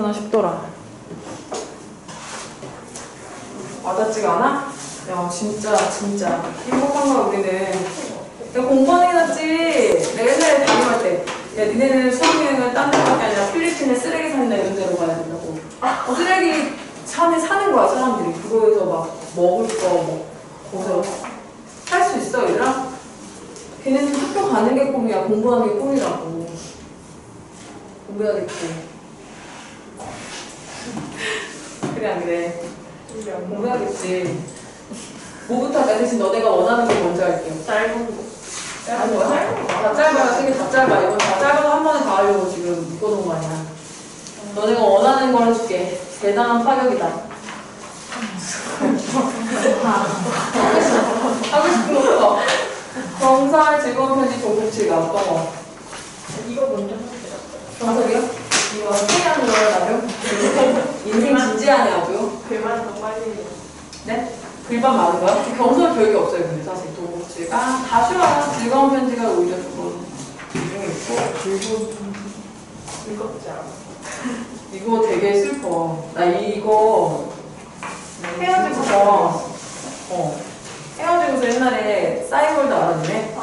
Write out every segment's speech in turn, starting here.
싶더라. 와닿지가 않아? 야 진짜 행복한 거야 우리는. 내가 공부하는 게 낫지. 내가 옛날에 담임할 때 야 니네는 수학여행을 딴 데밖에 아니라 필리핀에 쓰레기 산이나 이런 데로 가야 된다고. 쓰레기 산에 사는 거야 사람들이. 그거에서 막 먹을 거 뭐 거기서 살 수 있어 얘들아? 걔네는 학교 가는 게 꿈이야. 공부하는 게 꿈이라고. 공부해야겠지. 그래 안 그래? 공부해야겠지. 뭐부터 할까? 대신 너네가 원하는 거 먼저 할게요. 짧은 거. 짧은 거야? 다 짧아요. 되게 다 짧아. 이건 다 짧아서 한 번에 다 하려고 지금 묶어놓은 거 아니야. 너네가 원하는 걸 해줄게. 대단한 파격이다. 하고 싶은 것부터. 경찰 즐거운 편지 조국치가 어떤 거? 이거 먼저 해주세요. 경찰이요? 이거 회의하는 거예요 나름? 인생 진지하네 아주. 글만 더 빨리 해요. 네? 글만 많은 거야? 경솔 별게 없어요 근데 사실 도국치가 다 쉬워요. 즐거운 편지가 오히려 조금 중에 있고. 즐겁지 않아. 이거 되게 슬퍼. 나 이거 헤어지고서 헤어지고서 옛날에 싸이월드 알았네.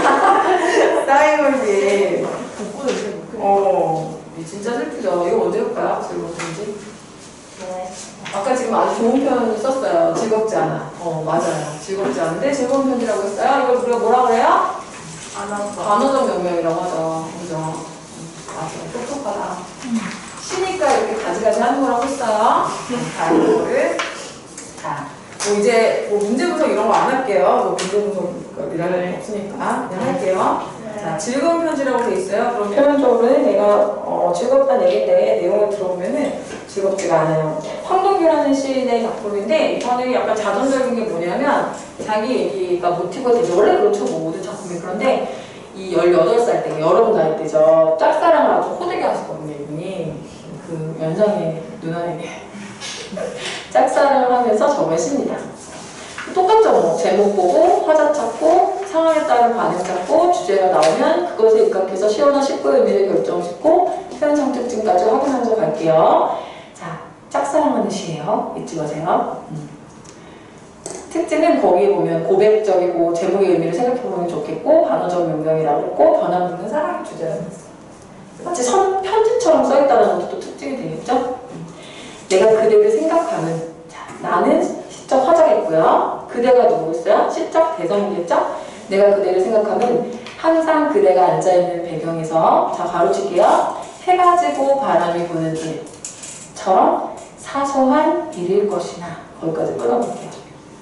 싸이월드에 복권을 이렇게 못 진짜 슬프죠. 이거 언제 볼까요? 즐거운 편지? 네. 아까 지금 아주 좋은 표현을 썼어요. 즐겁지 않아. 맞아요. 즐겁지 않은데 즐거운 편지라고 했어요. 이걸 우리가 뭐라 그래요? 반어적 명명이라고 하죠. 그죠? 맞아요. 똑똑하다. 쉬니까 이렇게 가지가지 하는 거라고 했어요. 자, 이거를. 자, 뭐 이제 뭐 문제 분석 이런 거 안 할게요. 뭐 문제 분석이라는 거 없으니까 그냥 할게요. 자, 즐거운 편지라고 돼 있어요. 그럼 표면적으로는 내가 즐겁다는 얘기인데 내용을 들어보면은 즐겁지가 않아요. 황동규라는 시인의 작품인데 이거는 약간 자전적인 게 뭐냐면 자기 얘기가 모티브가 되죠. 원래 그렇죠. 뭐 모든 작품이. 그런데 이 18살 때 여름 나이 때죠. 짝사랑을 아주 호되게 하셨거든요. 이분이. 그 연상의 누나에게 짝사랑을 하면서 적은 시입니다. 똑같죠. 뭐 제목 보고 화자 찾고 상황에 따른 반응 찾고 주제가 나오면 그것에 입각해서 시어나 식구의 의미를 결정짓고 표현상 특징까지 확인하면서 갈게요. 자, 짝사랑하는 시예요. 잊지 마세요. 특징은 거기에 보면 고백적이고 제목의 의미를 생각해보면 좋겠고 반어적 명명이라고 했고 변함없는 사랑의 주제라고 했어요. 마치 편지처럼 써있다는 것도 또 특징이 되겠죠? 내가 그대를 생각하는. 자, 나는 시적 화자겠고요. 그대가 누구였어요? 시적 대성이겠죠? 내가 그대를 생각하면 항상 그대가 앉아있는 배경에서 자 가로칠게요. 해가 지고 바람이 부는 일처럼 사소한 일일 것이나 거기까지 끊어볼게요.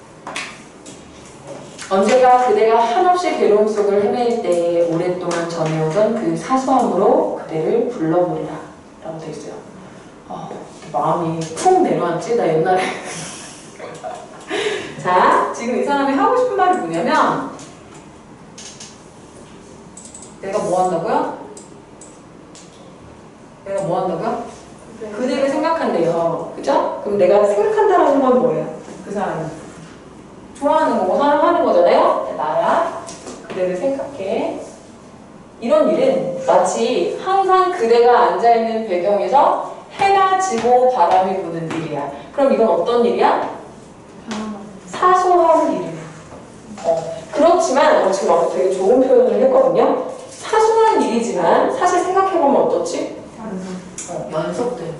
언제가 그대가 한없이 괴로움 속을 헤매일 때에 오랫동안 전해오던 그 사소함으로 그대를 불러보리라 라고 돼 있어요. 마음이 쿵 내려앉지? 나 옛날에 자, 지금 이 사람이 하고 싶은 말이 뭐냐면 내가 뭐 한다고요? 내가 뭐 한다고요? 그대를 생각한대요. 그죠? 그럼 내가 생각한다라는 건 뭐예요? 그 사람이 좋아하는 거고 사랑하는 거잖아요? 나야 그대를 생각해. 이런 일은 마치 항상 그대가 앉아있는 배경에서 해가 지고 바람이 부는 일이야. 그럼 이건 어떤 일이야? 사소한 일이야. 그렇지만 지금 아까 되게 좋은 표현을 했거든요. 사소한 일이지만 사실 생각해보면 어떻지? 연속된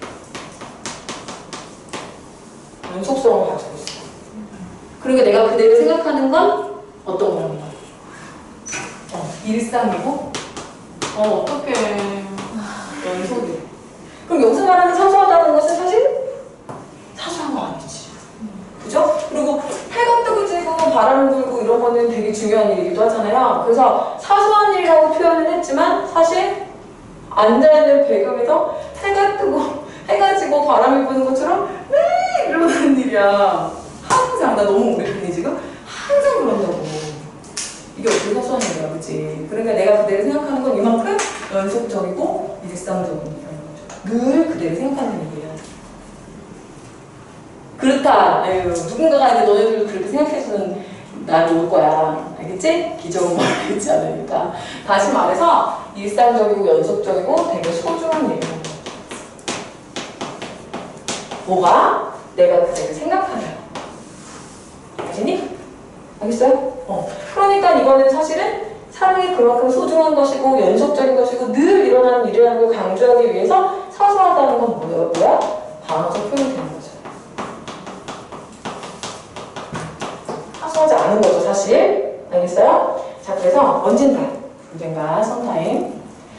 연속성을 가지고 있어. 그러니까 내가 그대를 생각하는 건 어떤 거야? 일상이고 어떡해 연속이. 그럼 여기서 말하는 사소하다는 것은 사실 사소한 거 아니지. 그죠? 그리고 해가 뜨고 지고 바람 불고 이런 거는 되게 중요한 일이기도 하잖아요. 그래서 사소한 일이라고 표현을 했지만 사실 앉아있는 배경에서 해가 뜨고 해가 지고 바람이 부는 것처럼 왜 이러는 일이야. 항상 나 너무 오래 편이 지금 항상 그런다고. 이게 어떻게 사소한 일이야, 그치? 그러니까 내가 그대를 생각하는 건 이만큼 연속적이고 일상적인 일이라는 거죠. 늘 그대를 생각하는 일이야. 그렇다. 아유, 누군가가 이제 너네들도 그렇게 생각해주는 날이 올 거야. 알겠지? 기적은 말하지 않으니까. 다시 말해서 일상적이고 연속적이고 되게 소중한 일이라는 거죠. 뭐가? 내가 그대를 생각하면. 알겠니? 알겠어요? 그러니까 이거는 사실은 사랑이 그만큼 소중한 것이고 연속적인 것이고 늘 일어나는 일이라는 걸 강조하기 위해서 사소하다는 건 뭐야? 반어적 표현이 되는 거죠. 사소하지 않은 거죠, 사실. 알겠어요? 자, 그래서 언젠가 썸타임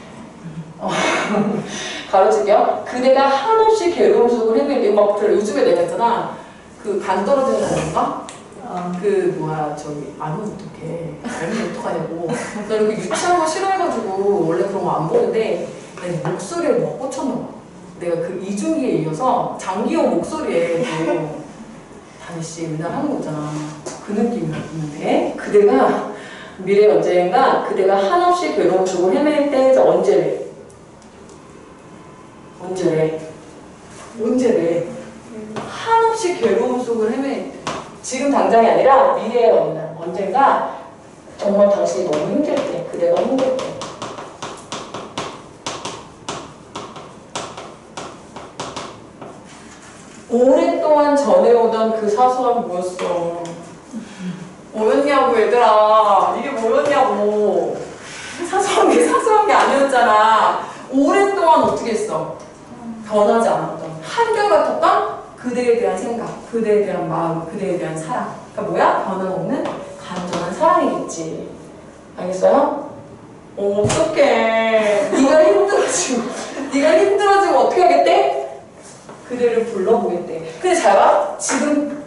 가로치기요. 그대가 한없이 괴로움 속을 헤매게 막 그래. 요즘에 내가 있잖아. 그 간 떨어지는 사람인가? 그 뭐야 저기 알면 어떡해. 알면 어떡하냐고. 나 이렇게 유치한 거 싫어해가지고 원래 그런 거 안 보는데 내가 목소리에 뭐 꽂혔나 봐. 내가 그 이준기에 이어서 장기호 목소리에 또 다니씨 맨날 하는 거 있잖아. 그 느낌이 있는데 그대가 미래 언젠가 그대가 한없이 괴로움 속을 헤맬 때 언제래? 한없이 괴로움 속을 헤맬 때 지금 당장이 아니라 미래의 어느 날 언젠가 정말 당신이 너무 힘들 때 그대가 힘들 때 오랫동안 전해오던 그 사소한 뭐였어? 뭐였냐고 얘들아. 이게 뭐였냐고. 사소한 게 아니었잖아. 오랫동안 어떻게 했어? 변하지 않았던 한결같았던 그대에 대한 생각, 그대에 대한 마음, 그대에 대한 사랑. 그러니까 뭐야? 변함없는 간절한 사랑이겠지. 알겠어요? 어떡해. 네가 힘들어지면 어떻게 하겠대? 그대를 불러보겠대. 근데 잘 봐. 지금,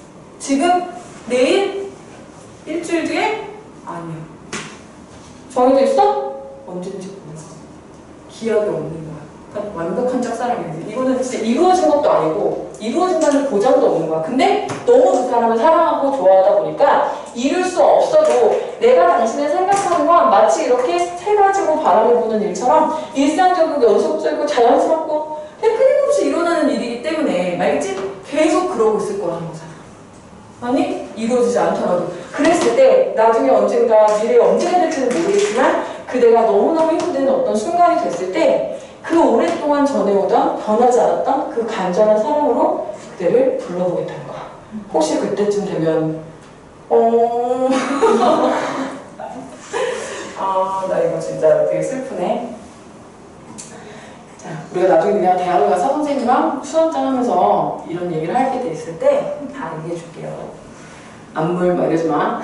내일, 일주일 뒤에? 아니야. 정해져 있어? 언제든지 보내. 기약이 없는 거야. 그러니까 완벽한 짝사랑이지. 이거는 진짜 이루어진 것도 아니고, 이루어진다는 보장도 없는 거야. 근데 너무 그 사람을 사랑하고 좋아하다 보니까 이룰 수 없어도 내가 당신을 생각하는 건 마치 이렇게 세 가지로 바람을 보는 일처럼 일상적이고 연속적이고 자연스럽고 끊임없이 일어나는 일이기 때문에 알겠지? 계속 그러고 있을 거라는 거잖아. 아니 이루어지지 않더라도 그랬을 때 나중에 언젠가 미래에 언제가 될지는 모르겠지만 그대가 너무너무 힘든 어떤 순간이 됐을 때 그 오랫동안 전해오던 변하지 않았던 그 간절한 사랑으로 그대를 불러보겠다는 거야. 혹시 그때쯤 되면 나 이거 진짜 되게 슬프네. 자, 우리가 나중에 그냥 대학을 가서 선생님이랑 수험장 하면서 이런 얘기를 할 때 있을 때 다 얘기해 줄게요. 안물 막 이러지 마.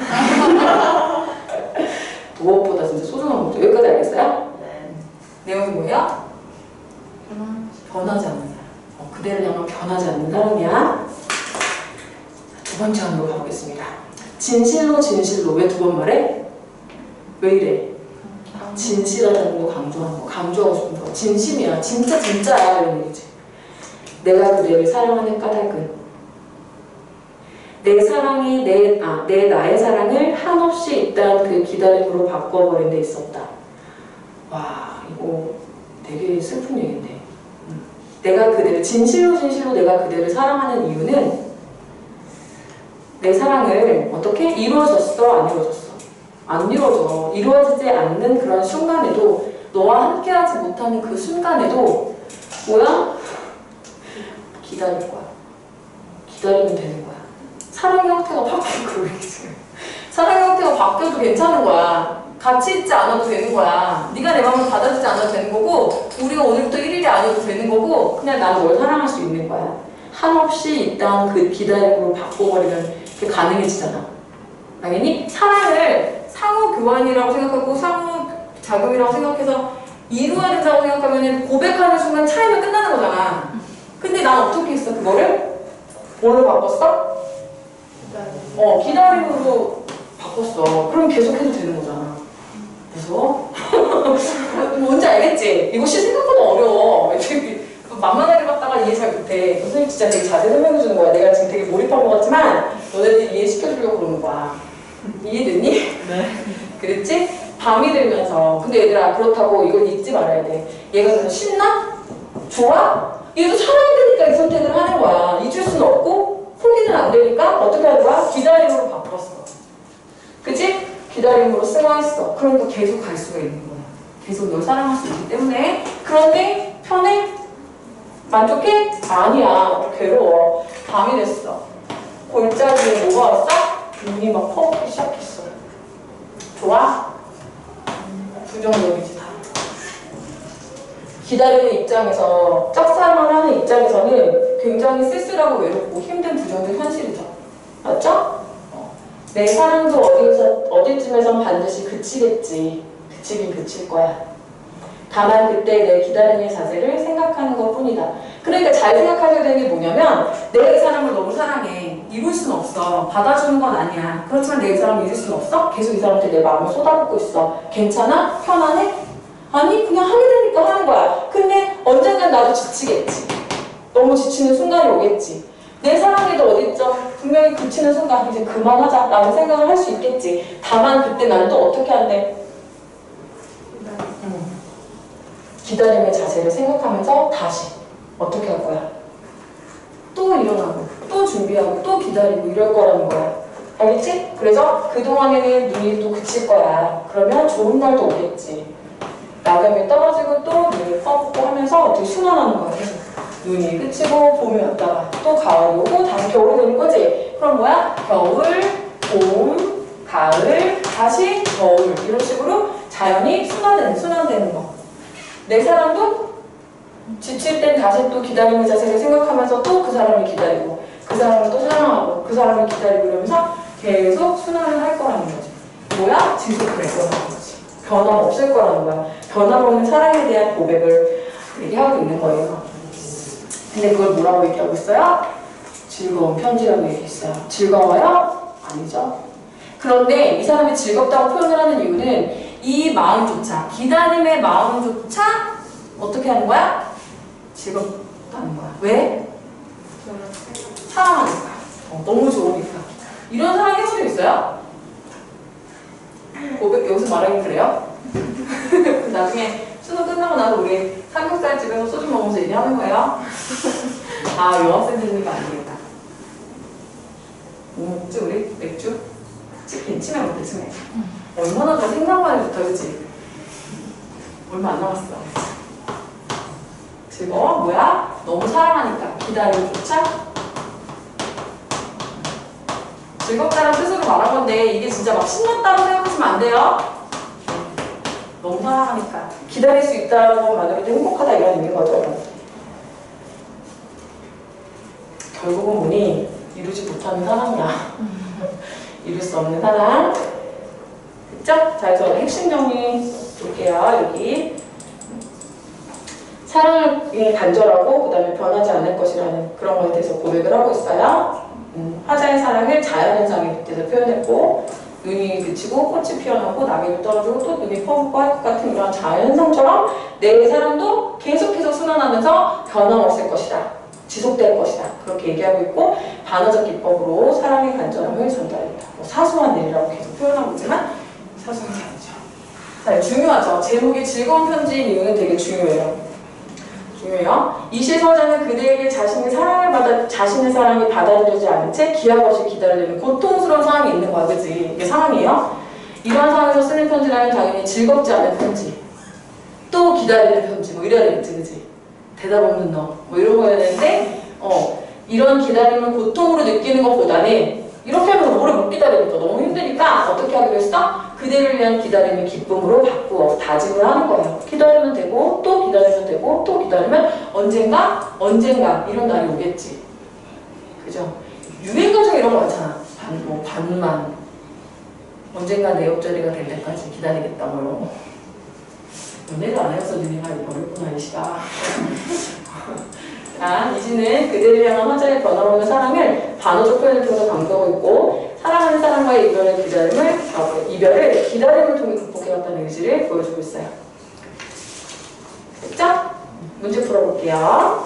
무엇보다 진짜 소중한 거죠. 여기까지 알겠어요? 네. 내용이 뭐예요? 변하지 않는 사람. 그대를 향한 변하지 않는 사람이야. 두 번째 항으로 가보겠습니다. 진실로. 왜 두 번 말해? 왜 이래? 진실하다는 거 강조하는 거. 강조하고 싶은 거. 진심이야. 진짜야. 이런 얘기지. 내가 그대를 사랑하는 까닭은 나의 사랑을 한없이 있다는 그 기다림으로 바꿔버린 데 있었다. 와, 이거 되게 슬픈 얘기인데. 내가 그대를, 진실로 내가 그대를 사랑하는 이유는 내 사랑을 어떻게? 이루어졌어? 안 이루어졌어? 안 이루어져. 이루어지지 않는 그런 순간에도 너와 함께하지 못하는 그 순간에도 뭐야? 기다릴 거야. 기다리면 되는 거야. 사랑의 형태가 바뀌고 사랑의 형태가 바뀌어도 괜찮은 거야. 같이 있지 않아도 되는 거야. 네가 내 마음을 받아주지 않아도 되는 거고 우리가 오늘부터 1일이 아니어도 되는 거고 그냥 나는 널 사랑할 수 있는 거야. 한없이 일단 그 기다림으로 바꿔버리면 그게 가능해지잖아. 당연히 사랑을 상호 교환이라고 생각하고 상호 작용이라고 생각해서 이루어야 된다고 생각하면 고백하는 순간 차이면 끝나는 거잖아. 근데 난 어떻게 했어 그거를? 뭘로 바꿨어? 기다림으로 바꿨어. 그럼 계속해도 되는 거잖아. 무서워? 뭔지 알겠지? 이것이 생각보다 어려워. 만만하게 봤다가 이해 잘 못해. 선생님 진짜 되게 자세히 설명해주는 거야. 내가 지금 되게 몰입한 것 같지만 너네들이 이해시켜주려고 그러는 거야. 이해됐니? 네. 그랬지? 밤이 들면서 근데 얘들아 그렇다고 이걸 잊지 말아야 돼. 얘가 그냥 신나? 좋아? 얘도 살아야 되니까 이 선택을 하는 거야. 잊을 수는 없고 포기는 안 되니까 어떻게 하는 거야? 기다림으로 바꿨어. 그치? 기다림으로 승화했어. 그러니까 계속 갈 수가 있는 거야. 계속 널 사랑할 수 있기 때문에. 그런데 편해? 만족해? 아니야. 괴로워. 밤이 됐어. 골짜기에 뭐가 왔어? 눈이 막 퍼붓기 시작했어. 좋아? 부정적이지 다. 기다리는 입장에서, 짝사랑을 하는 입장에서는 굉장히 쓸쓸하고 외롭고 힘든 부정적 현실이죠. 맞죠? 내 사랑도 어디쯤에선 반드시 그치겠지. 그치긴 그칠 거야. 다만 그때 내 기다림의 자세를 생각하는 것 뿐이다. 그러니까 잘 생각하셔야 되는 게 뭐냐면, 내가 이 사람을 너무 사랑해. 이룰 수는 없어. 받아주는 건 아니야. 그렇지만 내가 이 사람을 이룰 수는 없어. 계속 이 사람한테 내 마음을 쏟아붓고 있어. 괜찮아? 편안해? 아니, 그냥 하게 되니까 하는 거야. 근데 언젠간 나도 지치겠지. 너무 지치는 순간이 오겠지. 내 사랑에도 어딨죠? 분명히 그치는 순간 이제 그만하자 라는 생각을 할 수 있겠지. 다만 그때 나는 또 어떻게 한대? 기다림의 자세를 생각하면서 다시 어떻게 할 거야? 또 일어나고 또 준비하고 또 기다리고 이럴 거라는 거야. 알겠지? 그래서 그동안에는 눈이 또 그칠 거야. 그러면 좋은 날도 오겠지. 낙엽이 떨어지고 또 눈이 퍼붓고 하면서 어떻게 순환하는 거야. 계속. 눈이 그치고 봄이 왔다가 또 가을이 오고 다시 겨울이 되는 거지. 그럼 뭐야? 겨울, 봄, 가을, 다시 겨울 이런 식으로 자연이 순환되는 거. 내 사람도 지칠 땐 다시 또 기다리는 자세를 생각하면서 또 그 사람을 기다리고 그 사람을 또 사랑하고 그 사람을 기다리고 이러면서 계속 순환을 할 거라는 거지. 뭐야? 지속될 거라는 거지. 변함없을 거라는 거야. 변함없는 사랑에 대한 고백을 얘기하고 있는 거예요. 근데 그걸 뭐라고 얘기하고 있어요? 즐거운 편지라고 얘기했어요. 즐거워요? 아니죠. 그런데 이 사람이 즐겁다고 표현을 하는 이유는 이 마음조차, 기다림의 마음조차 어떻게 하는 거야? 즐겁다는 거야. 왜? 사랑하니까. 너무 좋으니까. 이런 사랑 해본 적 있어요? 고백 여기서 말하긴 그래요? 나중에 수능 끝나고 나서 우리 삼겹살 집에서 소주 먹으면서 얘기하는 거예요? 아, 여학생들이니까 안 되겠다. 뭐 먹지 우리? 맥주? 치킨, 치맥 먹자, 치맥. 얼마나 더 생각만 해도 좋다, 그치? 얼마 안 남았어. 즐거워? 뭐야? 너무 사랑하니까. 기다림조차? 즐겁다는 뜻으로 말한 건데, 이게 진짜 막 신났다고 생각하시면 안 돼요? 너무 사랑하니까. 기다릴 수 있다는 것만으로도 행복하다, 이런 의미인 거죠. 결국은 뭐니? 이루지 못하는 사랑이야. 이룰 수 없는 사랑. 그쵸? 자, 그래서 핵심 정리 볼게요. 여기. 사랑을 간절하고 그 다음에 변하지 않을 것이라는 그런 것에 대해서 고백을 하고 있어요. 화자의 사랑을 자연현상에 대해서 표현했고, 눈이 그치고 꽃이 피어나고 낙엽이 떨어지고 또 눈이 퍼붓고 할 것 같은 이런 자연현상처럼 내 사랑도 계속해서 순환하면서 변함없을 것이다. 지속될 것이다. 그렇게 얘기하고 있고, 반어적 기법으로 사랑의 간절함을 전달했다. 뭐 사소한 일이라고 계속 표현하고 있지만 사소한 게 아니죠. 자, 중요하죠. 제목이 즐거운 편지인 이유는 되게 중요해요. 이시 서자는 그대에게 자신의 사랑이 받아들여지지 않은 채 기약 없이 기다리는 고통스러운 상황이 있는 거야, 그치? 이게 상황이에요. 이러한 상황에서 쓰는 편지라면 당연히 즐겁지 않은 편지, 또 기다리는 편지, 뭐 이래야 되겠지, 그치? 대답 없는 너, 뭐 이런 거여야 되는데, 이런 기다림을 고통으로 느끼는 것보다는 이렇게 하면서 오래 못 기다리니까 너무 힘드니까 어떻게 하기로 했어? 그대를 위한 기다림을 기쁨으로 바꾸어 다짐을 하는 거예요. 기다리면 되고 또 기다리면 되고 또 기다리면 언젠가 이런 날이 오겠지. 그죠? 유행가 중에 이런 거 많잖아. 반만 언젠가 내 옆자리가 될 때까지 기다리겠다 뭐 이런 거. 연애를 안 해서 니네가 어렵구나 이 시가. 자, 이시는 그대를 향한 화자의 변함없는 사랑을 반어적 표현을 통해서 강조하고 있고, 사랑하는 사람과의 이별을 기다림을 통해 극복해왔다는 의지를 보여주고 있어요. 됐죠? 문제 풀어볼게요.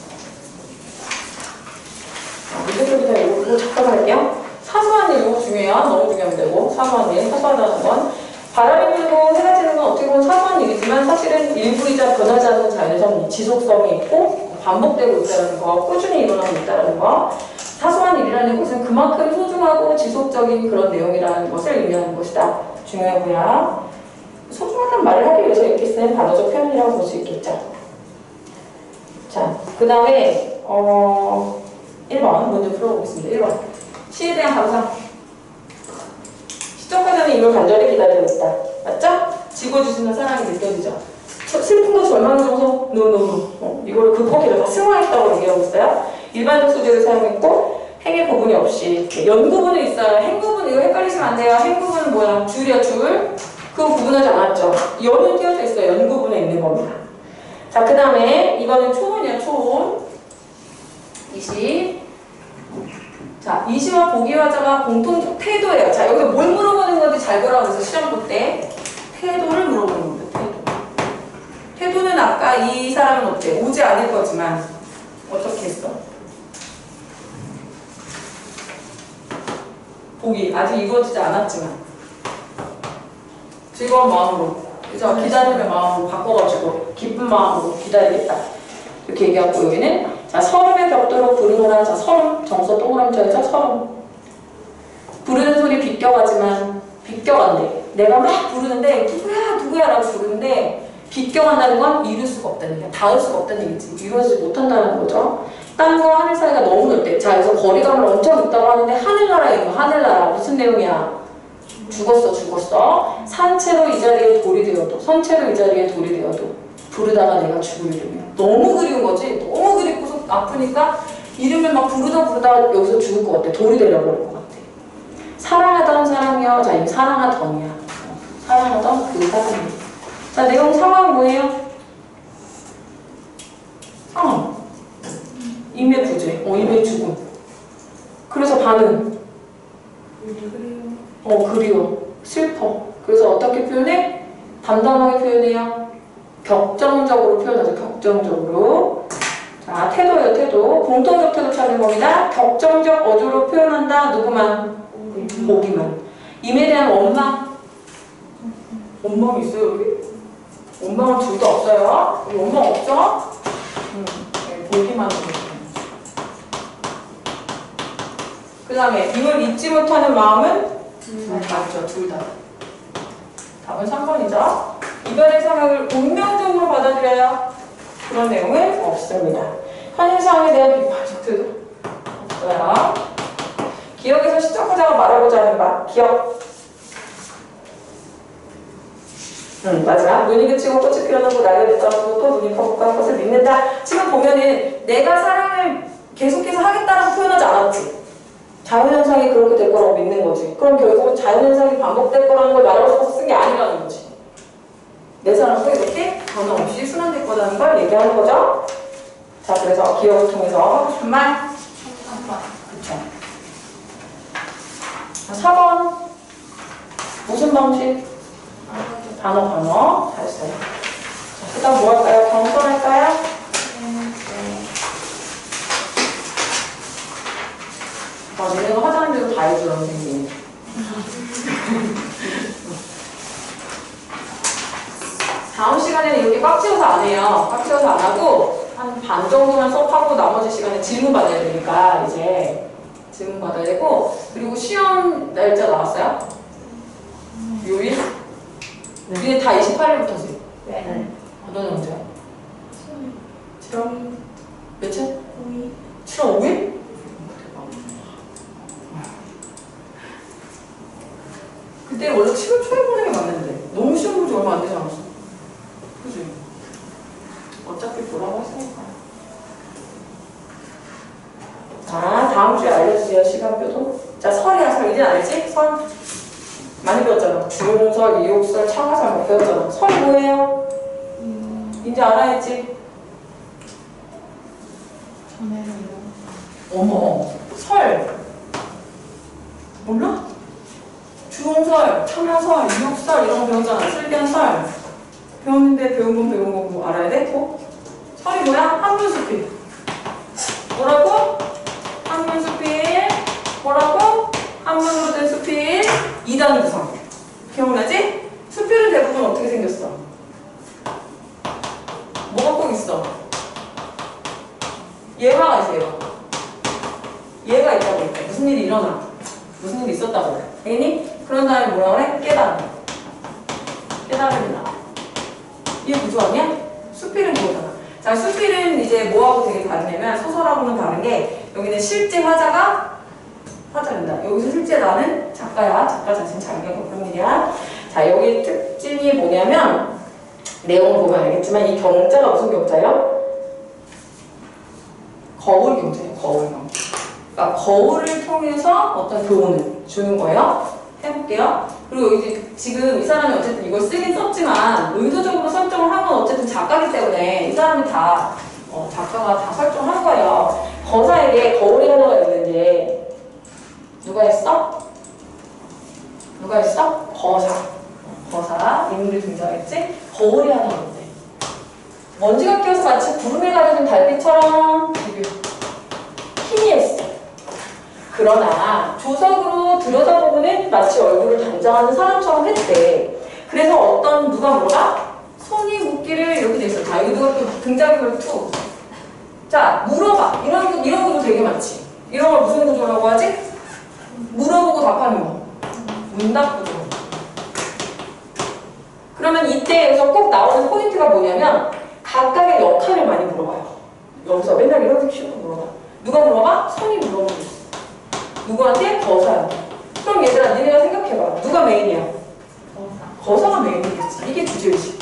문제 풀기 전에 이거 잠깐 할게요. 사소한 일, 이거 중요해요. 너무 중요하면 되고, 사소한 일, 사소하다는 건 바람이 불고 해가 지는 건 어떻게 보면 사소한 일이지만 사실은 일부이자 변하지 않는 자연에서는 지속성이 있고 반복되고 있다는 거, 꾸준히 일어나고 있다는 거. 사소한 일이라는 것은 그만큼 소중하고 지속적인 그런 내용이라는 것을 의미하는 것이다. 중요하고요. 소중하다는 말을 하기 위해서 이렇게 쓰는 반어적 표현이라고 볼 수 있겠죠. 자, 그 다음에 1번 먼저 풀어보겠습니다. 1번 시에 대한 감상. 시청자는 이걸 간절히 기다리고 있다. 맞죠? 지고지순한 사랑이 느껴지죠? 슬픔과 절망 정서? 노노노. 이거를 극복해서 다 승화했다고 얘기하고 있어요. 일반적 소재를 사용했고 행의 구분이 없이 연구분이 있어요. 행구분 이거 헷갈리시면 안 돼요. 행구분은 뭐야? 줄이야 줄. 그거 구분하지 않았죠. 연은 띄어져 있어요. 연구분에 있는 겁니다. 자, 그 다음에 이거는 초음이야 초음. 20. 자, 이시와 보기화자가 공통적 태도예요. 자, 여기서 뭘 물어보는 건지 잘 보라고 해서 시험 볼 때 태도를 물어보는 겁니다. 태도는 아까 이 사람은 어때? 오지 않을 거지만 어떻게 했어? 보기 아직 이루어지지 않았지만 즐거운 마음으로 그죠? 기다림의 마음으로 바꿔가지고 기쁜 마음으로 기다리겠다 이렇게 얘기하고 여기는 자 서름의 벽도로 부르노라. 자 서름 정서 동그라미 쳐야죠. 서름 부르는 소리 비껴가지만 비껴간대. 내가 막 부르는데 누구야 라고 부르는데 비껴간다는 건 이룰 수가 없다는 얘기야. 닿을 수가 없다는 얘기지. 이루어지지 못한다는 거죠. 땅과 하늘 사이가 너무 넓대. 자, 여기서 거리감을 엄청 있다고 하는데 하늘나라예요. 하늘나라. 무슨 내용이야? 죽었어. 산채로 이 자리에 돌이 되어도 선채로 이 자리에 돌이 되어도 부르다가 내가 죽을 이름이야. 너무 그리운 거지. 너무 그립고서 아프니까 이름을 막 부르다 여기서 죽을 것 같아. 돌이 되려버릴 것 같아. 사랑하던 사람이여. 자, 이 사랑하던이야. 사랑하던 그 사람이야. 자, 내용 상황 뭐예요? 상황. 임의 부재. 임의 죽음. 그래서 반응. 그리워. 슬퍼. 그래서 어떻게 표현해? 담담하게 표현해요. 격정적으로 표현하죠. 격정적으로. 자, 태도예요. 태도. 공통적 태도 찾는 겁니다. 격정적 어조로 표현한다. 누구만? 보기만. 임에 대한 원망. 원망이 있어요, 여기? 원망은 둘 다 없어요. 여기 원망 없죠? 보기만 하고. 그 다음에 이걸 잊지 못하는 마음은? 맞죠, 둘 다. 답은 3번이죠. 이별의 상황을 운명적으로 받아들여야 그런 내용은 없습니다. 현실 상황에 대한 비판적 태도 없어요. 기억에서 시청자가 말하고자 하는 바, 기억. 맞아. 눈이 그치고 꽃이 피어나고 날개 돋아오고 또 눈이 커볼까 것을 믿는다. 지금 보면은 내가 사랑을 계속해서 하겠다라고 표현하지 않았지. 자연현상이 그렇게 될 거라고 믿는 거지. 그럼 결국은 자연현상이 반복될 거라는 걸 말하고 싶어서 쓴 게 아니라는 거지. 내 사랑도 이렇게 변함없이 순환될 거라는 걸 얘기하는 거죠. 자, 그래서 기억을 통해서 하고 싶은 말. 그쵸. 자, 4번. 무슨 방식? 단어. 잘했어요. 자, 그 다음 뭐 할까요? 경선 할까요? 얘네가 화장한 대로 다 해줘, 선생님. 다음 시간에는 이렇게 꽉 채워서 안 해요. 꽉 채워서 안 하고, 한 반 정도만 수업하고 나머지 시간에 질문 받아야 되니까, 이제. 질문 받아야 되고, 그리고 시험 날짜 나왔어요? 요일? 우리는 다 28일부터지? 네. 너는 언제야? 7월 며칠? 5일. 7월 5일? 그때 원래 7월 초에 보는 게 맞는데 너무 시험 본 지 얼마 안 되지 않았어? 그지? 어차피 보라고 했으니까. 자, 다음 주에 알려주세요. 시간표도. 자, 설이야. 설 이제 알지? 설 많이 배웠잖아. 주용설, 이용설, 창화설 막 배웠잖아. 설 뭐예요? 이제 알아야지. 어머, 설 몰라? 주홍설, 참여설, 이육설 이런 거 배웠잖아. 슬변설 배웠는데 배운 건 뭐 알아야 돼? 꼭? 설이 뭐야? 한문수필. 뭐라고? 한문수필. 뭐라고? 한문으로 된 수필. 2단 구성. 기억나지? 수필은 대부분 어떻게 생겼어? 뭐가 꼭 있어? 예화가 있어요. 얘가 있다고 했대. 무슨 일이 일어나. 무슨 일이 있었다고 그래. 알겠니? 그런 다음에 뭐라 그래? 깨달음. 깨달음이다. 이게 구조 아니야? 수필은 그거잖아. 자, 수필은 이제 뭐하고 되게 다르냐면 소설하고는 다른 게 여기는 실제 화자가 화자입니다. 여기서 실제 나는 작가야. 작가 자신 자기가 겪은 일이야. 자, 여기 특징이 뭐냐면 내용을 보면 알겠지만 이 경자가 무슨 경자예요? 거울 경자예요. 거울 경자. 그러니까 거울을 통해서 어떤 교훈을 주는 거예요. 해볼게요. 그리고 여기 지금 이 사람이 어쨌든 이걸 쓰긴 썼지만 의도적으로 설정을 한 건 어쨌든 작가기 때문에 이 사람이 다 작가가 다 설정한 거예요. 거사에게 거울이 하나가 있는데 누가 했어? 누가 했어? 거사. 거사 인물이 등장했지? 거울이 하나가 있는데 먼지가 끼어서 마치 구름에 가려진 달빛처럼 희미했어. 그러나 조석으로 들여다보고는 마치 얼굴을 단장하는 사람처럼 했대. 그래서 어떤 누가 물어봐? 손이 묻기를 이렇게 돼 있어. 자, 여기 누가 또 등장인물 2. 자, 물어봐. 이런 구조 되게 많지. 이런 걸 무슨 구조라고 하지? 물어보고 답하는 거. 문답 구조. 그러면 이때 여기서 꼭 나오는 포인트가 뭐냐면 각각의 역할을 많이 물어봐요. 여기서 맨날 이렇게 키우고 물어봐. 누가 물어봐? 손이 물어보고 있어. 누구한테? 거사야. 그럼 얘들아 니네가 생각해봐. 누가 메인이야? 거사가 메인이겠지. 이게 주제의식.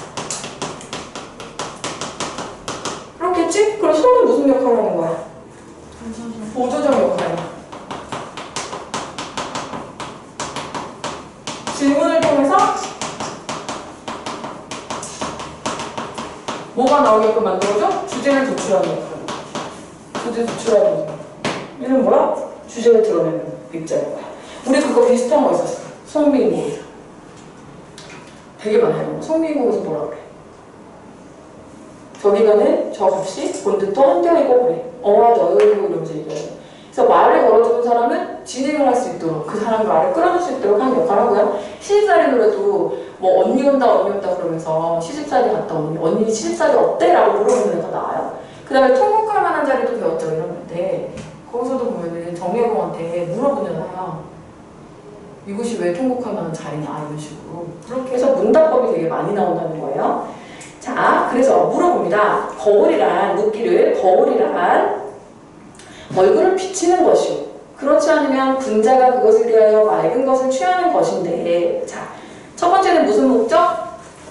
그렇겠지? 그럼 손은 무슨 역할을 하는 거야? 보조적 역할이야. 질문을 통해서 뭐가 나오게끔 만들어줘? 주제를 도출하는 역할. 주제 도출하는 역할. 얘는 뭐야? 주제를 드러내는 입장인 거야. 우리 그거 비슷한 거 있었어. 송민국. 되게 많아요. 송민국에서 뭐라 그래? 저기가는 저 값이 본드터 한겨이고 그래. 어와 너이고 이러면서 얘기해요. 그래서 말을 걸어주는 사람은 진행을 할 수 있도록 그 사람 말을 끌어줄 수 있도록 하는 역할을 하고요. 시집살이 노래도 뭐 언니 온다 그러면서 시집살이 갔다 오니 언니 시집살이 어때? 라고 물어보는 애가 나와요. 그 다음에 통곡할 만한 자리도 배웠죠. 이런 건데 거기서도 보면은 정혜공한테 물어보잖아요. 이곳이 왜 통곡할 만한 자리냐 이런 식으로. 그렇게 해서 문답법이 되게 많이 나온다는 거예요. 자, 그래서 물어봅니다. 거울이란 묻기를 거울이란 얼굴을 비치는 것이요. 그렇지 않으면 분자가 그것을 대하여 맑은 것을 취하는 것인데 자, 첫 번째는 무슨 목적?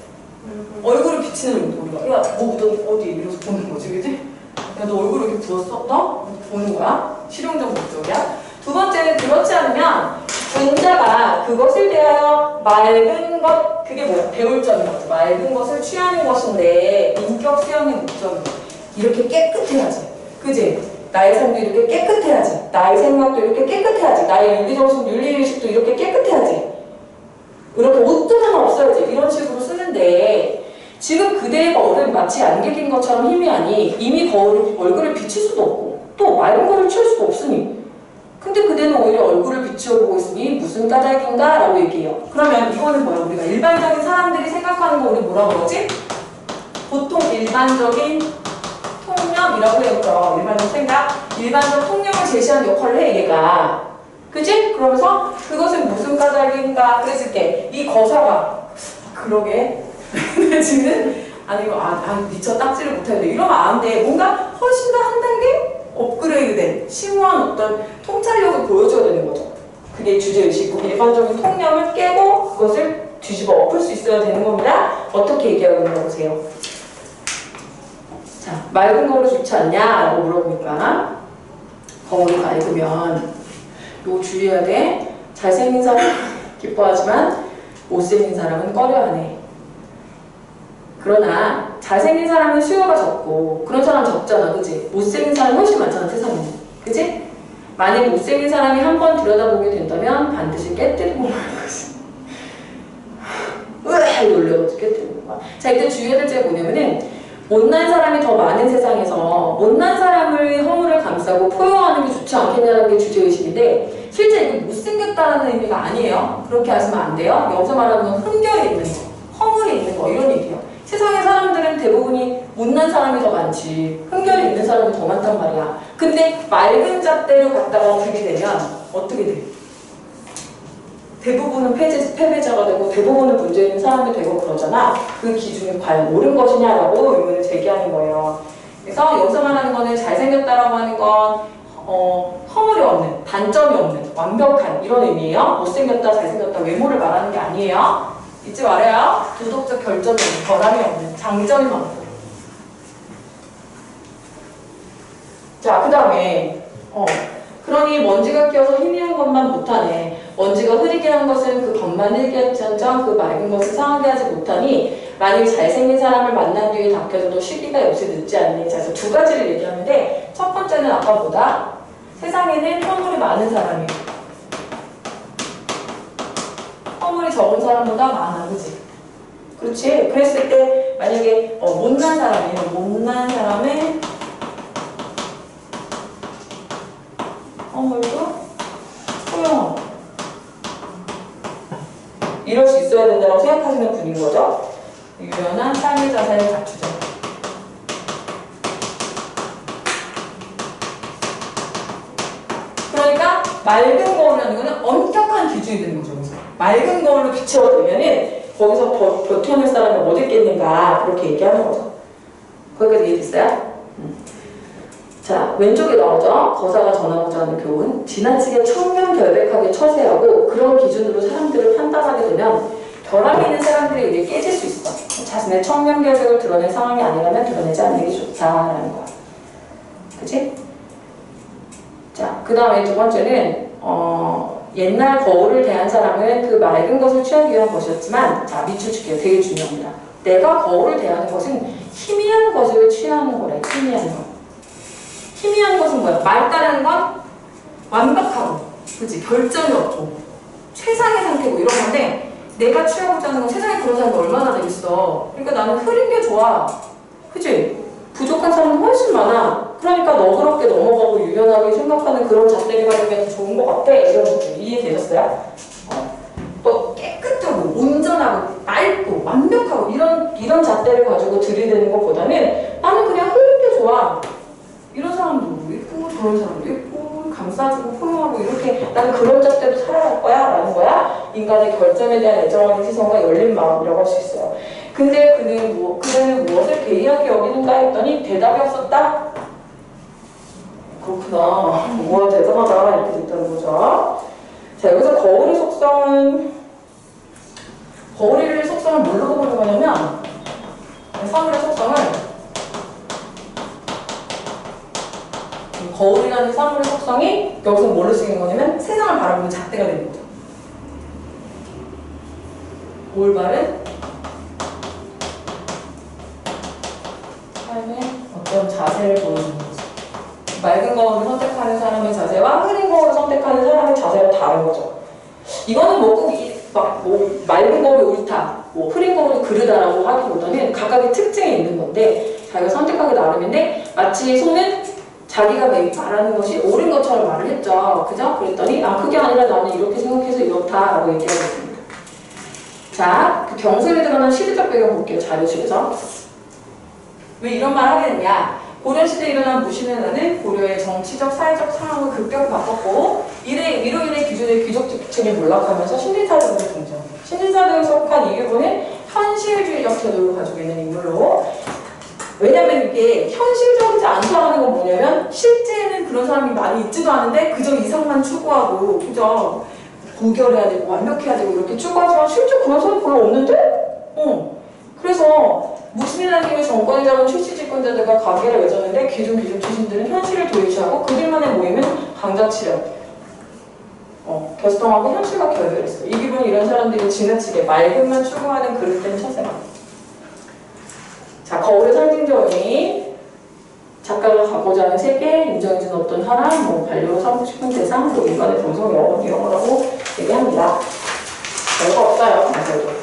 얼굴을 비치는 우리가 야, 뭐 묻었니? 어디? 이러면서 보는 거지, 그지? 야, 너 얼굴 이렇게 부었어? 너? 보는 거야. 실용적 목적이야. 두 번째는 그렇지 않으면 분자가 그것을 대하여 맑은 것, 그게 뭐야? 배울 점인 거죠. 맑은 것을 취하는 것인데 인격 수양의 목적은 이렇게 깨끗해야지. 그지? 나의 삶도 이렇게 깨끗해야지. 나의 생각도 이렇게 깨끗해야지. 나의 윤리정신, 윤리의식도 이렇게 깨끗해야지. 이렇게 옷도 하나 없어야지. 이런 식으로 쓰는데 지금 그대의 거울은 마치 안개 낀 것처럼 희미하니 이미 얼굴을 비칠 수도 없고 또 맑은 거를 치울 수도 없으니 근데 그대는 오히려 얼굴을 비추어보고 있으니 무슨 까닭인가? 라고 얘기해요. 그러면 이거는 뭐야? 우리가 일반적인 사람들이 생각하는 거 우리 뭐라고 그러지? 보통 일반적인 통념이라고 해요. 일반적 생각, 일반적 통념을 제시하는 역할을 해 얘가. 그치? 그러면서 그것은 무슨 까닭인가? 그랬을 때 이 거사가 그러게 지금 아니 미처 딱지를 못하는데 이러면 안 돼. 뭔가 훨씬 더 한 단계 업그레이드된 심오한 어떤 통찰력을 보여줘야 되는 거죠. 그게 주제의식이고 일반적인 통념을 깨고 그것을 뒤집어 엎을 수 있어야 되는 겁니다. 어떻게 얘기하고 있는 거 보세요. 자, 맑은 거로 좋지 않냐? 라고 물어보니까 거울이 맑으면 요 주의해야 돼. 잘생긴 사람 기뻐하지만 못생긴 사람은 꺼려하네. 그러나 잘생긴 사람은 수요가 적고 그런 사람 적잖아. 그치? 못생긴 사람이 훨씬 많잖아. 세상에. 그치? 만약 못생긴 사람이 한 번 들여다보게 된다면 반드시 깨뜨리고 말 것이. 으악! 놀려가지고 깨뜨리는 거야. 자, 일단 주의해야 될 점이 뭐냐면은 못난 사람이 더 많은 세상에서 못난 사람을 허물을 감싸고 포용하는 게 좋지 않겠냐는 게 주제의식인데 실제 이게 못생겼다는 의미가 아니에요. 그렇게 하시면 안 돼요. 여기서 말하는 건 흠결이 있는 거, 허물이 있는 거 이런 얘기예요. 세상의 사람들은 대부분이 못난 사람이 더 많지 흠결이 있는 사람이 더 많단 말이야. 근데 맑은 잣대를 갖다가 들게 되면 어떻게 돼? 대부분은 패배자가 되고 대부분은 문제 있는 사람이 되고 그러잖아. 그 기준이 과연 옳은 것이냐라고 의문을 제기하는 거예요. 그래서 여기서 말하는 거는 잘생겼다라고 하는 건 허물이 없는, 단점이 없는, 완벽한 이런 의미예요. 못생겼다, 잘생겼다, 외모를 말하는 게 아니에요. 잊지 말아요. 도덕적 결점이 없는, 결함이 없는, 장점이 많고. 자, 그 다음에 그러니 먼지가 끼어서 희미한 것만 못하네. 먼지가 흐리게 한 것은 그 겉만 흐리게 할지언정 그 맑은 것을 상하게 하지 못하니 만일 잘생긴 사람을 만난 뒤에 닦여져도 쉬기가 역시 늦지 않니. 자, 그래서 두 가지를 얘기하는데 첫 번째는 아까보다 세상에는 허물이 많은 사람이에요. 허물이 적은 사람보다 많아, 그치? 그렇지? 그랬을 때 만약에 못난 사람이에요. 못난 사람의 허물도 소용없고 이럴 수 있어야 된다고 생각하시는 분인 거죠. 유연한 삶의 자세를 갖추자. 그러니까 맑은 거울이라는 거는 엄격한 기준이 되는 거죠. 맑은 거울로 비춰되면은 거기서 버텨낼 사람이 어디 있겠는가 그렇게 얘기하는 거죠. 거기까지 이해됐어요? 자, 왼쪽에 나오죠. 거사가 전하고자 하는 교훈. 지나치게 청렴결백하게 처세하고 그런 기준으로 사람들을 판단하게 되면 결함이 있는 사람들이 의해 깨질 수 있어. 자신의 청렴결백을 드러낼 상황이 아니라면 드러내지 않는 게 좋다라는 거야. 그치? 자, 그 다음에 두 번째는 옛날 거울을 대한 사람은 그 맑은 것을 취하기 위한 것이었지만, 자, 밑줄 칠게요. 되게 중요합니다. 내가 거울을 대하는 것은 희미한 것을 취하는 거래. 희미한 것. 희미한 것은 뭐야? 맑다는 건 완벽하고, 그치? 결점이 없고, 최상의 상태고 이런 건데, 내가 취하고자 하는 건 세상에 그런 사람이 얼마나 되겠어. 그러니까 나는 흐린 게 좋아. 그치? 부족한 사람은 훨씬 많아. 그러니까 너그럽게 넘어가고 유연하게 생각하는 그런 잣대를 가지면 더 좋은 것 같아. 이런 것들 이해되셨어요? 또 깨끗하고 온전하고 맑고 완벽하고 이런 잣대를 가지고 들이대는 것보다는 나는 그냥 흐린 게 좋아. 이런 사람도 있고 저런 사람도 있고 감싸주고 포용하고 이렇게 나는 그런 잣대로 살아갈 거야 라는 거야. 인간의 결점에 대한 애정하는 시선과 열린 마음이라고 할 수 있어요. 근데 그는 무엇을 괴이하게 여기는가 했더니 대답이 없었다? 그렇구나. 우와 대단하다 이렇게 됐다는 거죠. 자, 여기서 거울의 속성을 뭘로 보는 거냐면 사물의 속성을 거울이라는 사물의 속성이 여기서 뭘로 쓰이는 거냐면 세상을 바라보는 잣대가 되는 거죠. 올바른 삶의 어떤 자세를 보여주는 거죠. 맑은 거울을 선택하는 사람의 자세와 흐린 거울을 선택하는 사람의 자세가 다른 거죠. 이거는 꼭 맑은 거울이 옳다, 흐린 거울이 그르다라고 하기보다는 각각의 특징이 있는 건데 자기가 선택하기 나름인데 마치 손은 자기가 말하는 것이 옳은 것처럼 말을 했죠. 그죠? 그랬더니 그게 아니라 나는 이렇게 생각해서 이렇다라고 얘기하겠습니다. 자, 그 경술에 드러난 시대적 배경 볼게요. 자료실에서. 왜 이런 말 하게 됐냐? 고려시대에 일어난 무신론은 고려의 정치적, 사회적 상황을 급격히 바꿨고 이로 인해 기존의 귀족층이 몰락하면서 신진사적으로 등장. 신진사적에 속한 이규보는 현실주의적 태도를 가지고 있는 인물로 왜냐면 이게 현실적이지 않다는 건 뭐냐면 실제에는 그런 사람이 많이 있지도 않은데 그저 이상만 추구하고 그저 고결해야 되고 완벽해야 되고 이렇게 추구하지만 실제 그런 사람 별로 없는데? 그래서 무신이라는 힘의 정권을 잡은 출시 집권자들과 관계를 맺었는데 기존 출신들은 현실을 도외시하고 그들만의 모임은 강자치려 결성하고 현실과 결별했어요. 이 기분 이런 사람들이 지나치게 맑음만 추구하는 그릇된 처세가. 자, 거울의 상징적인 작가가 가고자 하는 세계, 인정해주는 어떤 사람, 반려로 삼고 싶은 대상, 인간의 본성, 영혼 이런 거라고 얘기합니다. 별거 없어요. 맞아요.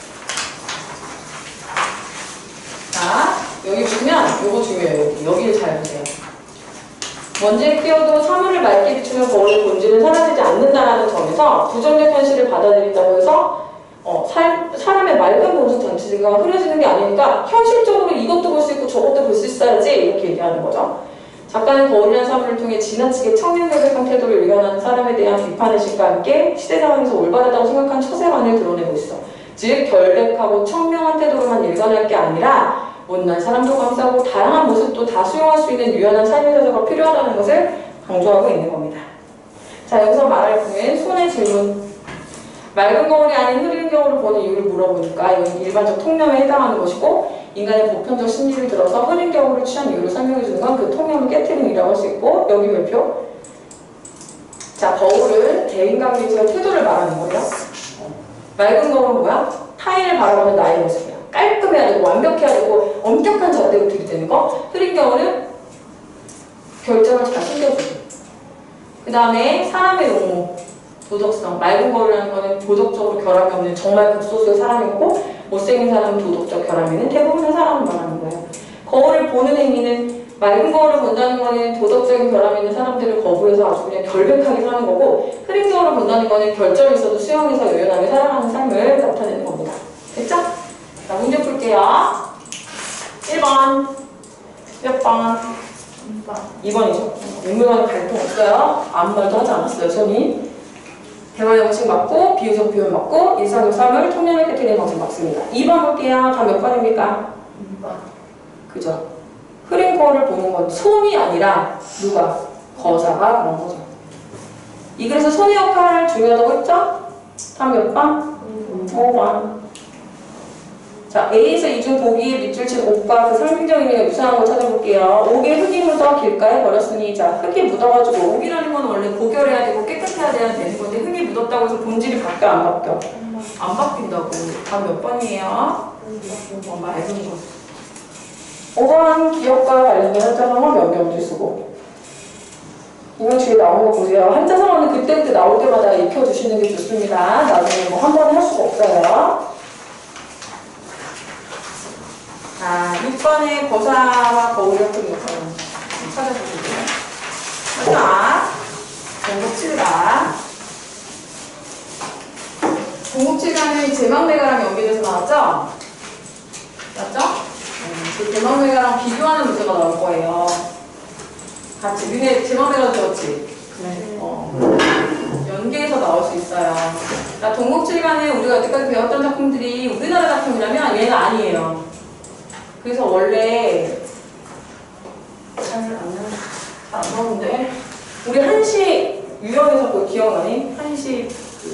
자, 여기 보시면 요거 중요해요. 여기를 잘 보세요. 먼지에 끼어도 사물을 맑게 비추는 거울의 본질은 사라지지 않는다는 점에서 부정적 현실을 받아들인다고 해서 사람의 맑은 본성 전체가 흐려지는 게 아니니까 현실적으로 이것도 볼 수 있고 저것도 볼 수 있어야지 이렇게 얘기하는 거죠. 작가는 거울이라는 사물을 통해 지나치게 청렴결백한 태도를 일관하는 사람에 대한 비판의식과 함께 시대 상황에서 올바르다고 생각한 처세관을 드러내고 있어. 즉 결백하고 청명한 태도로만 일관할 게 아니라 못난 사람도 감싸고 다양한 모습도 다 수용할 수 있는 유연한 삶의 자세가 필요하다는 것을 강조하고 있는 겁니다. 자, 여기서 말할 부분 손의 질문. 맑은 거울이 아닌 흐린 거울을 보는 이유를 물어보니까 이건 일반적 통념에 해당하는 것이고 인간의 보편적 심리를 들어서 흐린 거울을 취한 이유를 설명해 주는 건 그 통념을 깨트리는 일이라고 할 수 있고 여기 별표. 자, 거울은 대인관계에서의 태도를 말하는 거예요. 맑은 거울은 뭐야? 타인을 바라보는 나의 모습이야. 깔끔해야 되고 완벽해야 되고 엄격한 잣대로 들이대는 거. 흐린 거울은 결정을 잘 숨겨주고 그 다음에 사람의 용모, 도덕성. 맑은 거울이라는 거는 도덕적으로 결함이 없는 정말 극소수의 사람이고 못생긴 사람은 도덕적 결함이 있는 대부분의 사람을 말하는 거예요. 거울을 보는 행위는 맑은 거울을 본다는 거는 도덕적인 결함이 있는 사람들을 거부해서 아주 그냥 결백하게 사는 거고 흐린 거울을 본다는 거는 결점이 있어도 수용해서 유연하게 살아가는 삶을 나타내는 겁니다. 됐죠? 자, 문제 풀게요. 1번 몇 번? 2번이죠. 인물과는 갈등 없어요. 아무 말도 하지 않았어요. 손이. 대화 형식 맞고 비유적 표현 맞고 일상적 삶을 통념에 깨뜨리는 방식 맞습니다. 2번 볼게요. 다 몇 번입니까? 2번. 그죠? 흐린 거울을 보는 건 손이 아니라 누가? 거자가 그런 거죠. 이 글에서 손의 역할 중요하다고 했죠? 다 몇 번? 5번. 자, A에서 이중 보기에 밑줄 친 옷과 그 상징적 의미가 유사한 거 찾아볼게요. 옥에 흙이 묻어 길가에 버렸으니 자, 흙이 묻어가지고 옥이라는 건 원래 고결해야 되고 깨끗해야 되는 건데 흙이 묻었다고 해서 본질이 바뀌어 안 바뀌어? 안 바뀐다고. 다 몇 번이에요? 5번 맑은 거. 5번 기억과 관련된 한자성어 몇 명줄 쓰고 이명 뒤에 나오는 거 보세요. 한자성어는 그때그때 나올 때마다 익혀주시는 게 좋습니다. 나중에 뭐 한 번에 할 수가 없어요. 자, 6번의 거사와 거울을 푸는 것처럼 찾아보시고요. 마지막 공급 7가 공급 7가는 제망대가랑 연계돼서 나왔죠? 맞죠? 그 제망대가랑 비교하는 문제가 나올 거예요. 같이 니네 제망대가 들었지? 네. 연계해서 나올 수 있어요. 그러니까 동국칠간에 우리가 여태까지 배웠던 작품들이 우리나라 작품이라면 얘는 아니에요. 그래서 원래 안 나오는데 우리 한시 유형에서 그거 기억나니? 한시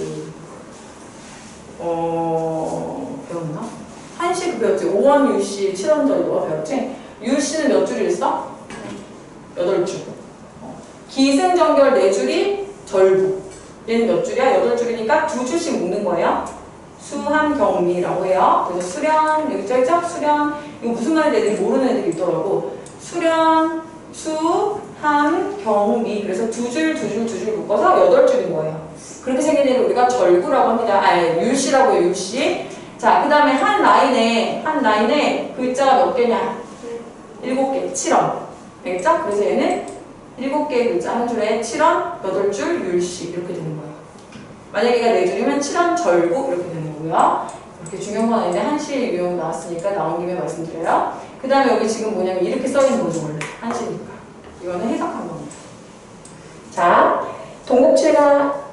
배웠나? 한시 그 배웠지? 5원 유씨 7원 정도가 배웠지? 유씨는 몇 줄이 있어? 8줄. 기승전결 4줄이 절부. 얘는 몇 줄이야? 8줄이니까 2줄씩 묶는 거예요. 수함경미라고 해요. 그래서 수련, 여기 써있죠? 수련. 이거 무슨 말인지 애들이 모르는 애들이 있더라고. 수련, 수, 함, 경미. 그래서 2줄 묶어서 8줄인 거예요. 그렇게 생긴 애를 우리가 절구라고 합니다. 율씨라고 해요, 율씨. 자, 그 다음에 한 라인에 글자가 몇 개냐? 7개, 7원. 알겠죠? 그래서 얘는 7개의 글자 한 줄에 7원, 8줄, 율씨. 이렇게 되는 거예요. 만약에 얘가 4줄이면 7원, 절구. 이렇게 되는 거고요. 이렇게 중요한 건 아닌데 한시 유형 나왔으니까 나온 김에 말씀드려요. 그 다음에 여기 지금 뭐냐면 이렇게 써있는 거죠, 원래. 한시니까. 이거는 해석한 겁니다. 자, 동국칠가는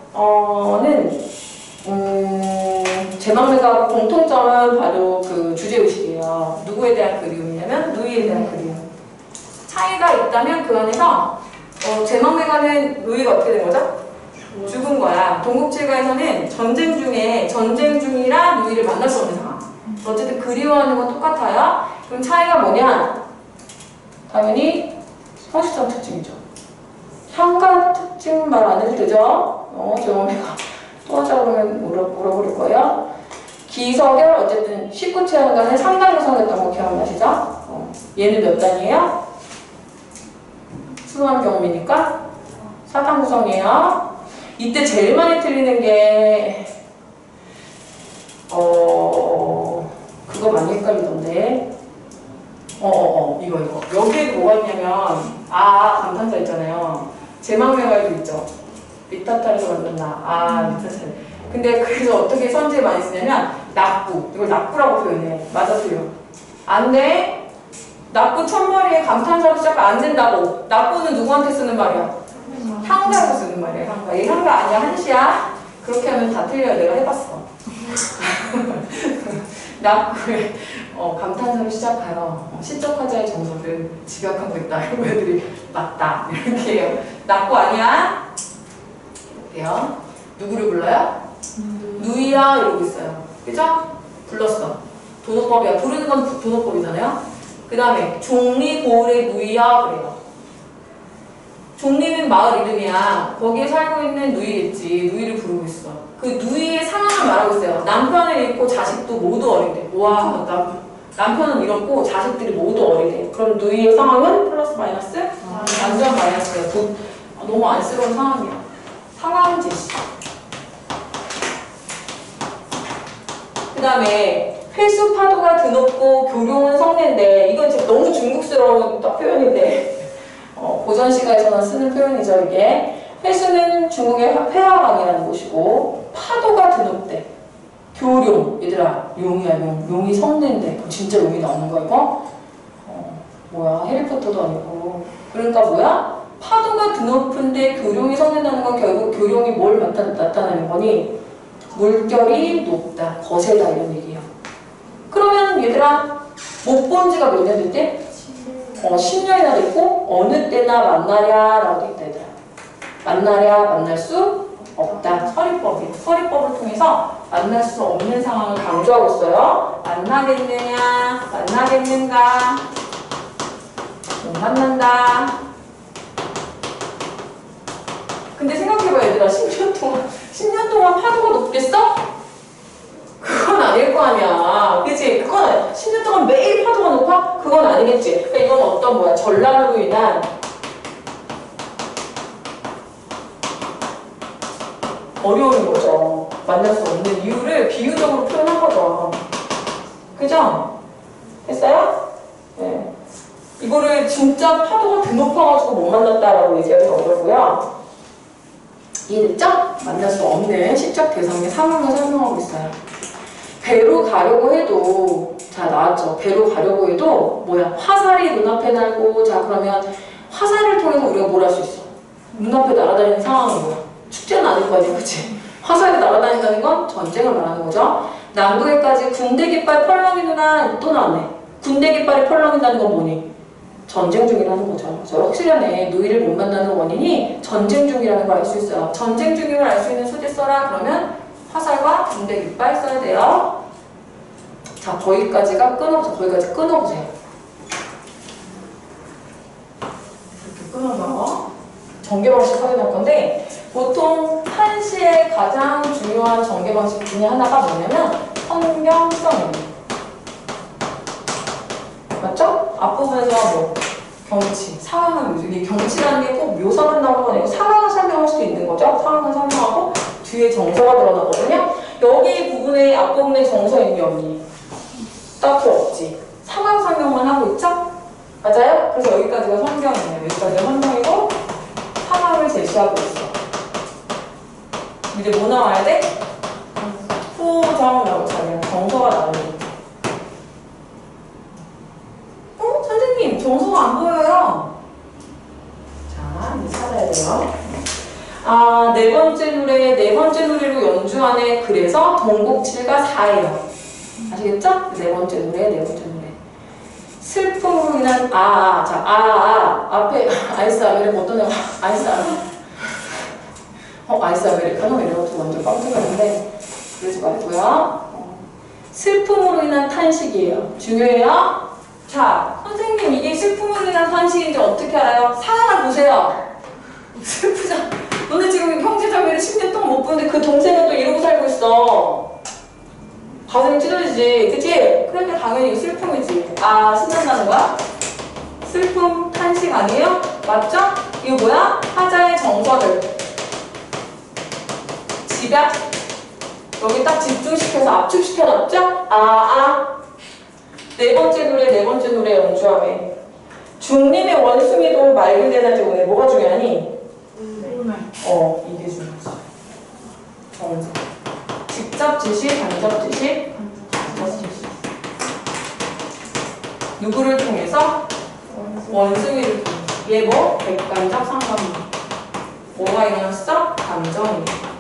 제망매가 공통점은 바로 그 주제의식이에요. 누구에 대한 그리움이냐면 누이에 대한 그리움. 차이가 있다면 그 안에서 제망매가는 누이가 어떻게 된 거죠? 죽은 거야. 동국칠가에서는 전쟁 중이라 누이를 만날 수 없는 상황. 어쨌든 그리워하는 건 똑같아요. 그럼 차이가 뭐냐? 당연히 성실성 특징이죠. 향가 특징 말 안 해도 되죠? 제망매가 또 하자 그러면 물어버릴 거예요. 기석열 어쨌든 19체험간에 3단을 선했던 거 기억나시죠? 얘는 몇 단이에요? 수한 경험이니까 4단 구성이에요. 이때 제일 많이 틀리는 게 그거 많이 헷갈리던데 이거 여기에 뭐가 있냐면 감탄사 있잖아요. 제망매가도 있죠. 미타탈에서 만든다. 미타탈. 근데 그래서 어떻게 선지에 많이 쓰냐면 낙구. 이걸 낙구라고 표현해. 맞아 틀려. 안 돼. 낙구 첫머리에 감탄사로 시작 안 된다고. 낙구는 누구한테 쓰는 말이야? 향가로 쓰는 말이야. 향가. 얘 향가 아니야. 한시야. 그렇게 하면 다 틀려요. 내가 해봤어. 낙구에 감탄사로 시작하여 시적 화자의 정서를 집약하고 있다. 이런 애들이 맞다. 이렇게 해요. 낙구 아니야? 볼게요. 누구를 불러요? 누이야 이러고 있어요. 그죠? 불렀어. 도노법이야. 부르는 건 도노법이잖아요. 그 다음에 종리 고을의 누이야 그래요. 종리는 마을 이름이야. 거기에 살고 있는 누이겠지. 누이를 부르고 있어. 그 누이의 상황을 말하고 있어요. 남편을 잃고 자식도 모두 어리대. 와, 남편은 잃었고 자식들이 모두 어리대. 그럼 누이의 상황은 플러스 마이너스? 완전 마이너스예요. 너무 안쓰러운 상황이야. 상황 제시. 그 다음에 회수 파도가 드높고 교룡은 성내인데 이건 지금 너무 중국스러운 표현인데 고전 시가에서는 쓰는 표현이죠. 이게 회수는 중국의 회화강이라는 곳이고 파도가 드높대. 교룡 얘들아 용이야 용. 용이 성내인데 진짜 용이 나오는 거야 이거? 뭐야 해리포터도 아니고. 그러니까 뭐야? 파도가 드높은데 교룡이 성낸다는 건 결국 교룡이 뭘 나타내는 거니? 물결이 높다, 거세다 이런 얘기예요. 그러면 얘들아 못 본 지가 몇 년 됐대? 10년이나 됐고 어느 때나 만나랴 라고 돼 있다 얘들아. 만나랴 만날 수 없다. 서리법이에요. 서리법을 통해서 만날 수 없는 상황을 강조하고 있어요. 만나겠느냐 만나겠는가 못 만난다. 근데 생각해봐 얘들아 10년 동안 파도가 높겠어? 그건 아닐 거 아니야. 그치? 그건 10년 동안 매일 파도가 높아? 그건 아니겠지. 그러니까 이건 어떤 뭐야? 전란으로 인한 어려운 거죠. 만날 수 없는 이유를 비유적으로 표현한 거죠. 그죠? 했어요? 네. 이거를 진짜 파도가 드높아가지고 못 만났다라고 얘기하기가 어렵고요. 이해됐죠? 만날 수 없는 시적 대상의 상황을 설명하고 있어요. 배로 가려고 해도 자 나왔죠. 배로 가려고 해도 뭐야? 화살이 눈앞에 날고 자 그러면 화살을 통해서 우리가 뭘 할 수 있어? 눈앞에 날아다니는 상황은 뭐야? 축제는 아닐 거 아니야, 그치? 화살이 날아다닌다는 건 전쟁을 말하는 거죠. 남북에까지 군대 깃발 펄렁이느나 또 나왔네. 군대 깃발이 펄렁인다는 건 뭐니? 전쟁 중이라는 거죠. 저 확실하네. 누이를 못 만나는 원인이 전쟁 중이라는 걸 알 수 있어요. 전쟁 중임을 알 수 있는 소재 써라. 그러면 화살과 군대 깃발 써야 돼요. 자, 거기까지가 끊어보세요. 거기까지 끊어보세요. 이렇게 끊어서 전개 방식 확인할 건데 보통 한시의 가장 중요한 전개 방식 중에 하나가 뭐냐면 성경성입니다. 맞죠? 앞부분에서 뭐 경치, 상황을 이게 경치라는 게 꼭 묘사만 나오는 건 아니고 상황을 설명할 수도 있는 거죠. 상황을 설명하고 뒤에 정서가 들어가거든요. 여기 부분에 앞부분에 정서 있니 없니? 딱히 없지. 상황 설명만 하고 있죠? 맞아요? 그래서 여기까지가 성경이에요. 여기까지가 성경이고 상황을 제시하고 있어. 이제 뭐 나와야 돼? 후정 나오잖아요. 정서가 나오는. 선생님, 정서가 안 보여요. 자, 이제 찾아야 돼요. 아, 네 번째 노래로 연주하네. 그래서 동곡칠가 4예요. 아시겠죠? 네 번째 노래. 슬픔으로 인한 앞에 아이스 아메리카 어떤 애가 아이스 아메리카노 이래가지고 완전 깜짝 놀랐는데 그러지 말고요. 슬픔으로 인한 탄식이에요. 중요해요. 자, 선생님 이게 슬픔으로 인한 탄식인지 어떻게 알아요? 상황을 보세요. 슬프잖아. 너네 지금 형제자매를 10년 동안 못 보는데 그 동생은 또 이러고 살고 있어. 가슴이 찢어지지, 그치? 그러니까 당연히 슬픔이지. 아, 신난다는 거야? 슬픔, 탄식 아니에요? 맞죠? 이거 뭐야? 화자의 정서를 집약 여기 딱 집중시켜서 압축시켜놨죠? 네 번째 노래 연주하네. 중림의 원숭이도 맑은 데다 오네. 뭐가 중요하니? 이게 중요하지. 정서. 직접 지시, 간접 지시, 간접 지시. 누구를 통해서? 원숭이를 통해서. 얘 뭐? 객관적 상관문. 뭐가 일어났어? 감정이.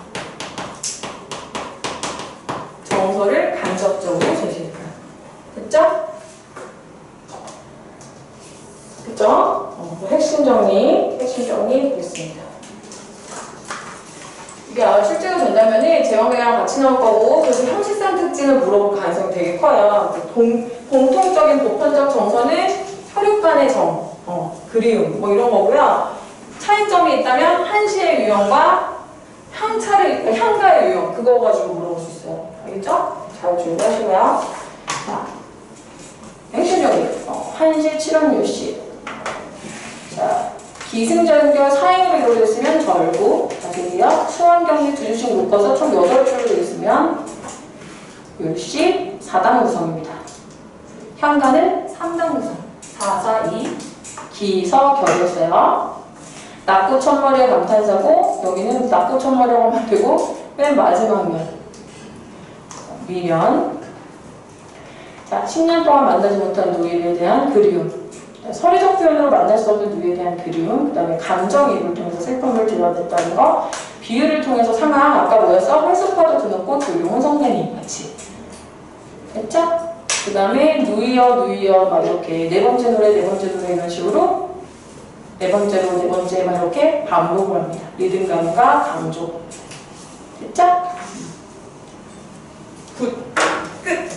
정서를 간접적으로 제시했다. 됐죠? 됐죠? 핵심 정리 되겠습니다. 이게 실제로 된다면은 제왕배랑 같이 나올 거고, 그래서 형식상 특징을 물어볼 가능성이 되게 커요. 공통적인 보편적 정서는 혈육 간의 정, 그리움, 뭐 이런 거고요. 차이점이 있다면 한시의 유형과 향가의 유형, 그거 가지고 물어볼 수 있어요. 알겠죠? 잘 준비하시고요. 자, 행실력이 한시, 칠원율시. 자, 기승전결 사행으로 이루어졌으면 절구. 자, 드디어 수원경리 두 줄씩 묶어서 총 8줄로 있으면 율시 4단 구성입니다. 향가는 3단 구성. 4, 4, 2. 기서 결이었어요. 낙구 첫머리의 감탄사고, 여기는 낙구 첫머리라고 하면 되고, 맨 마지막 면. 미련. 자, 10년 동안 만나지 못한 누이에 대한 그리움. 서리적 표현으로 만날 수 없는 누이에 대한 그리움. 그 다음에 감정이입을 통해서 슬픔을 드러냈다는 거. 비유를 통해서 상황. 아까 뭐였어? 회수파도 드높고 조용한 성대님 같이. 됐죠? 그 다음에 누이어 막 이렇게 네 번째 노래 이런 식으로 네 번째 막 이렇게 반복을 합니다. 리듬감과 강조. 됐죠? 굿. 끝.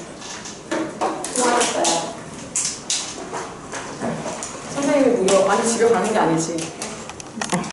수고하셨어요. 선생님이 무려 아니 집에 가는 게 아니지.